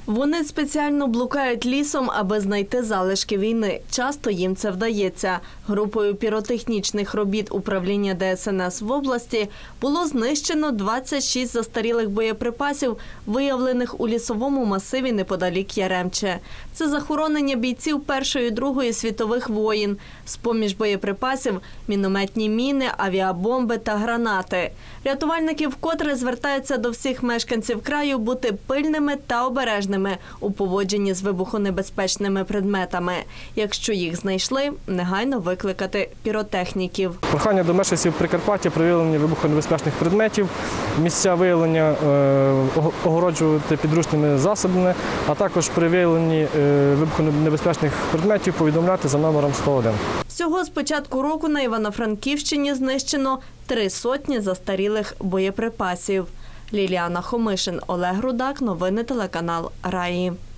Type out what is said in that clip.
Вони спеціально блукають лісом, аби знайти залишки війни. Часто їм це вдається. Групою піротехнічних робіт управління ДСНС в області було знищено 26 застарілих боєприпасів, виявлених у лісовому масиві неподалік Яремче. Це захоронення бійців Першої і Другої світових воєн. З-поміж боєприпасів – мінометні міни, авіабомби та гранати. Рятувальники вкотре звертаються до всіх мешканців краю бути пильними та обережними у поводженні з вибухонебезпечними предметами. Якщо їх знайшли, негайно викликати піротехніків. Прохання до мешканців Прикарпаття при виявленні вибухонебезпечних предметів, місця виявлення огороджувати підручними засобами, а також при виявленні вибухонебезпечних предметів повідомляти за номером 101. Всього з початку року на Івано-Франківщині знищено 300 застарілих боєприпасів. Ліліана Хомишин, Олег Рудак. Новини телеканал Раї.